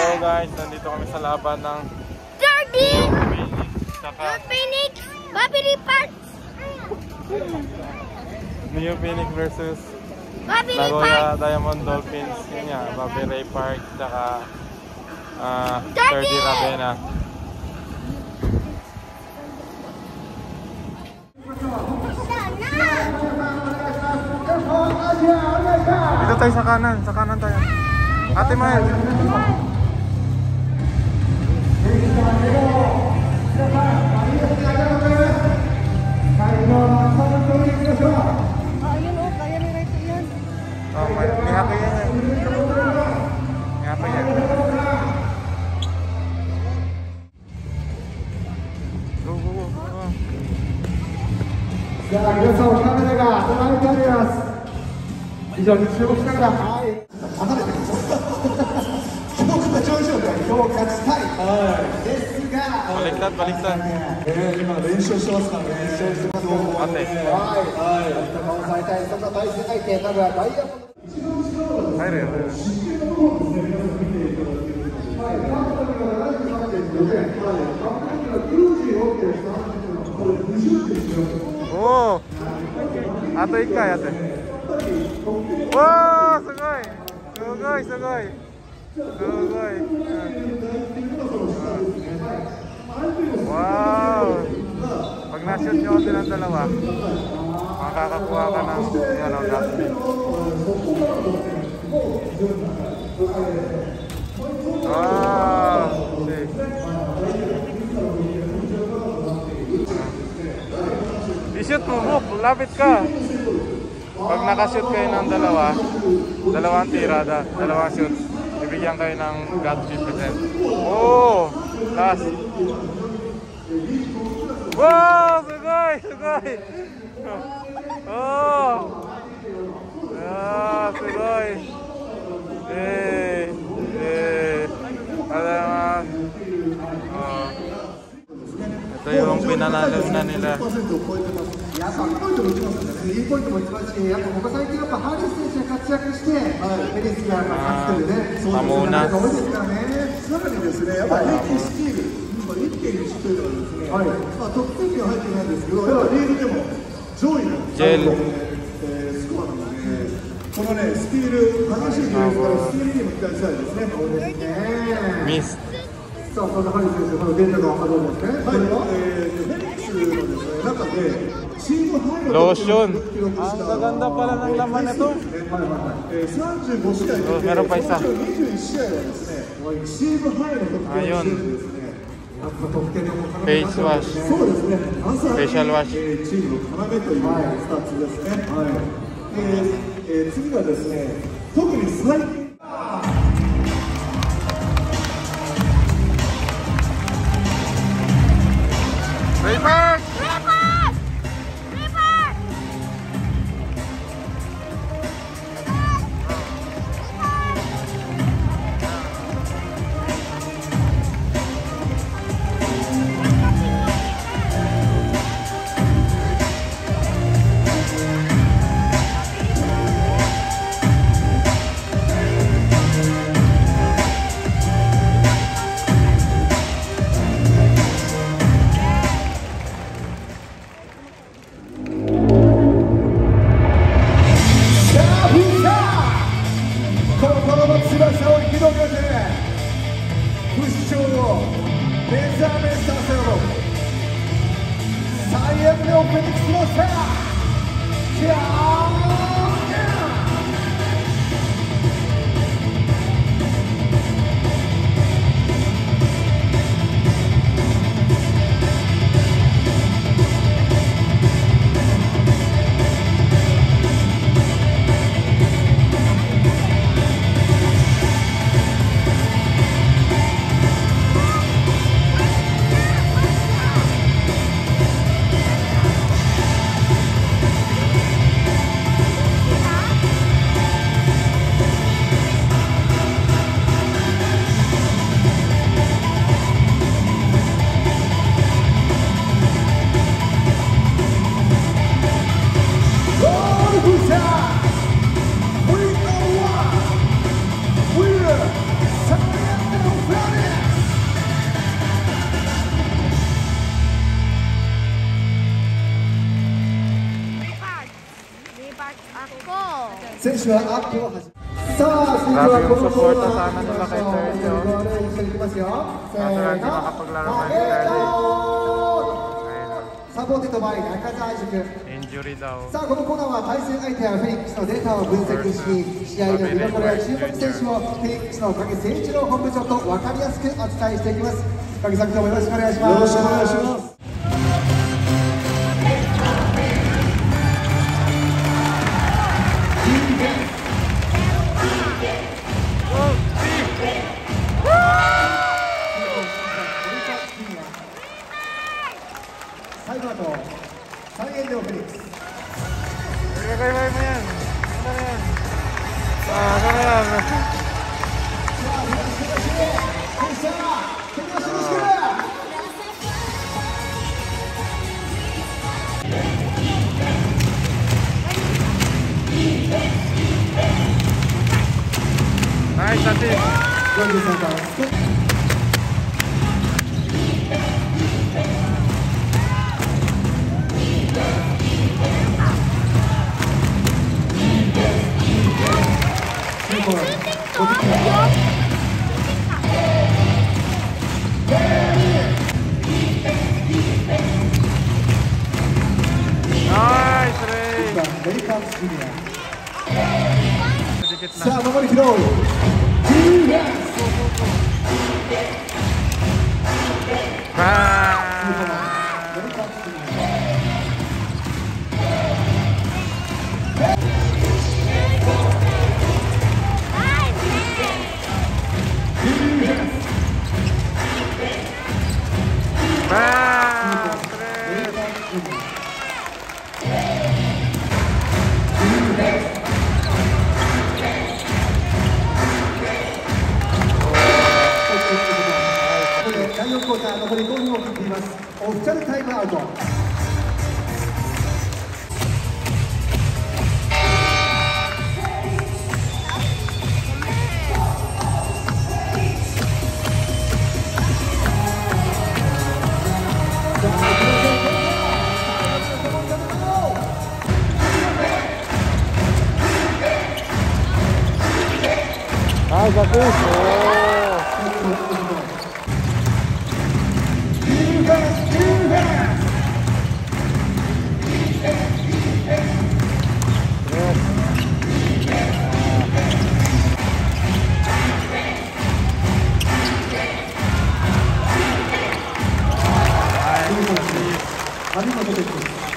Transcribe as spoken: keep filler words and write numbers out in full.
guys, nandito kami sa laban ng Derby! Tsaka Phoenix! Babili Parks! New Phoenix versus Babili Nagoya Parks! Diamond Dolphins. Yun nga, Babili Park tsaka uh, Derby! thirty Ravenna. Dito tayo sa kanan, sa kanan tayo. Ate Mael. Oh, may may hapay yan. May hapay yan. Go, go, go. Go. じゃあ皆さんカメラが捉えてあります。以上に注目しながら、はい、離れてください。今日勝ちましょうね。今日勝ちたい。はい。ですが、 Baliktad, baliktad. えー、今練習してますからね。練習してますからね。はいはい。頭を抑えたい。そんな大世界系ならダイヤモンド。 入るよ。おお、あと一回やって。おお、すごい、すごい、すごい、すごい。Wow, pag na-shoot nyo din ang dalawa, makakakuha ka ng ano, gas pin. Wow, see. I-shoot mo mo, lapit ka. Pag nakashoot kayo ng dalawa, dalawang tirada, dalawang shoot, bibigyan kayo ng God fifty percent. Oh, last. Wow, sugoi, sugoi. Oh, ah, sugoi. Eh, eh, alamak. Oh. Ito yung pinanalo na nila. やっぱポイントも打ちますね。スリーポイントも打ちますし、やっぱここ最近やっぱハリス選手が活躍して、ペリスが勝つというね、そういうのが多いですからね。さらにですね、やっぱ平均スティール、今 いってんいち というのはですね、はい、まあトップじゅうには入ってないんですけど、やっぱリーグでも上位のスコアなので、このねスティール激しいディフェンスからスティールにも期待したいですね。そうですね。ミス。さあ、そんなハリス選手、このデータがあるんですね。はい。えー、フェニックスのですね中で。 Lotion. Ang gaganda pala ng laman na to. Oh, meron pa isa. Ayun. Face wash. Facial wash. 次はですね、特に最近チュアアップを始めさあ、続いてはこのコーナー行きましょう。一緒に行きますよ。せーの。サポーテッドバイ中澤塾。 Injury daw. さあ、このコーナーは対戦相手やフェニックスのデータを分析し、試合の見どころや注目選手をフェニックスの影誠一郎本部長と分かりやすくお伝えしていきます。影さん、今日もよろしくお願いします。よろしくお願いします。サイバーと三円でオフェニックス。 Kaya-kaya mo yan. Ano na yan? Ah, ano na yan? Nice, Ati. Nice, Ray. レイカーズジュニア。 Sedikit さ na. あ、守り広い。 Ah! レイカーズジュニア。 Ah! レイカーズジュニア。 ここでだいよんクォーター残りごふんを切っています。オフィシャルタイムアウト。 Ay, bagus. Oh. Yes. 張本です。